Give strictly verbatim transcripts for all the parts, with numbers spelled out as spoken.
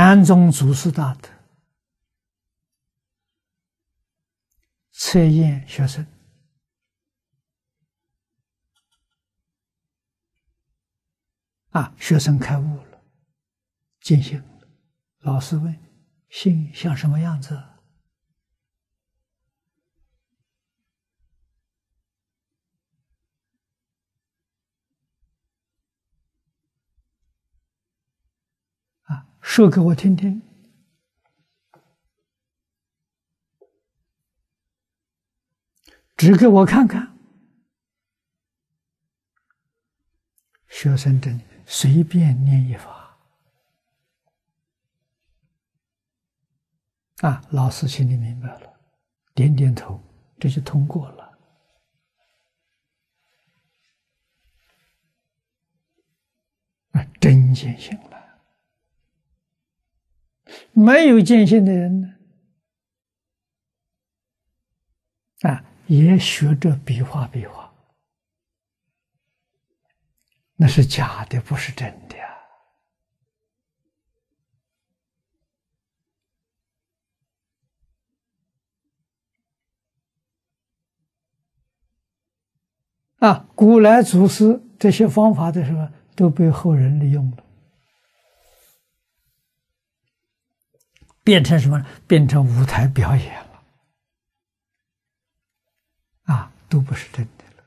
禅宗祖师大德测验学生啊，学生开悟了，见性了。老师问：性像什么样子？啊，说给我听听。指给我看看。学生真随便念一法啊，老师心里明白了，点点头，这就通过了。啊，真见性了。没有见性的人呢，啊，也学着比划比划，那是假的，不是真的呀。啊，古来祖师这些方法的时候，都被后人利用了，变成什么？变成舞台表演了，啊，都不是真的了。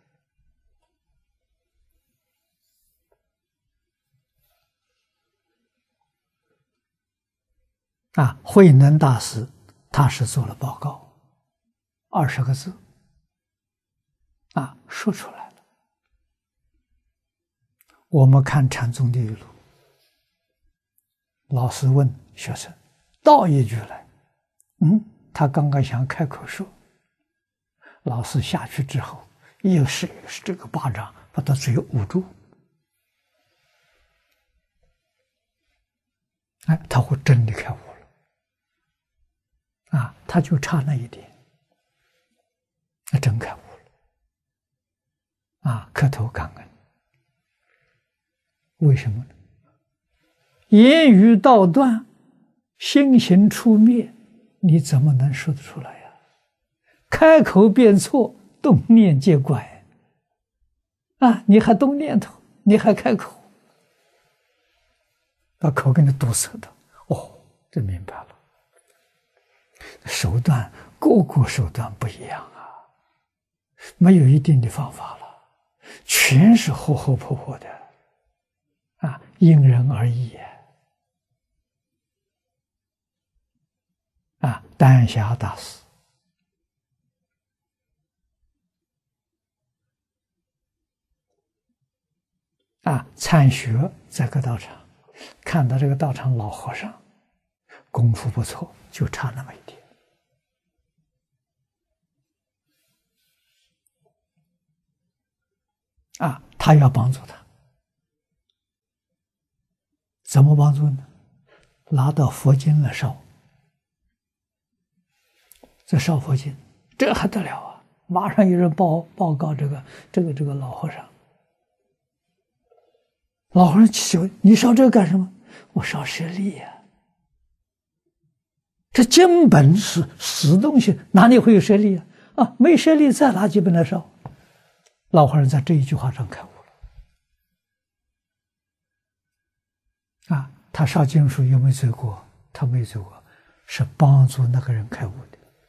啊，慧能大师他是做了报告，二十个字，啊，说出来了。我们看禅宗的语录，老师问学生，道一句来，嗯，他刚刚想开口说，老师下去之后，又是是这个巴掌把他嘴捂住，哎，他会真的开悟了，啊，他就差那一点，那真开悟了，啊，磕头感恩。为什么呢？言语道断，心行出灭，你怎么能说得出来呀？开口便错，动念皆怪。啊，你还动念头，你还开口，把口给你堵塞的。哦，这明白了。手段个个手段不一样啊，没有一定的方法了，全是活活泼泼的。啊，因人而异啊！丹霞大师啊，参学在个道场，看到这个道场老和尚功夫不错，就差那么一点啊，他要帮助他。怎么帮助呢？拿到佛经来烧，这烧佛经，这还得了啊！马上有人报报告这个这个这个老和尚，老和尚气问：“你烧这个干什么？”我烧舍利呀，这经本是死东西，哪里会有舍利啊？啊，没舍利，再拿几本来烧。老和尚在这一句话上开悟。啊，他烧经书有没有罪过？他没有罪过，是帮助那个人开悟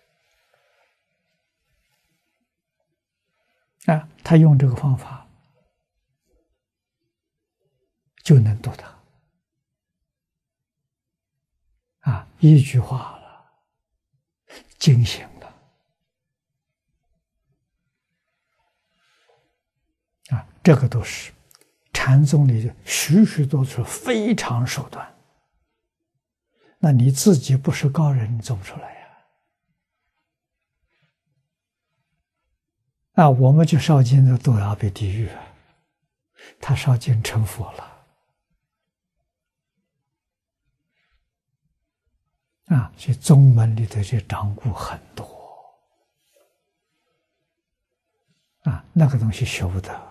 的。啊，他用这个方法就能度他。啊，一句话了，惊醒了。啊，这个都是禅宗里的许许多多非常手段，那你自己不是高人，你做不出来呀！啊，我们去烧经的都要被地狱，他烧经成佛了，啊，所以宗门里的这掌故很多，啊，那个东西学不得。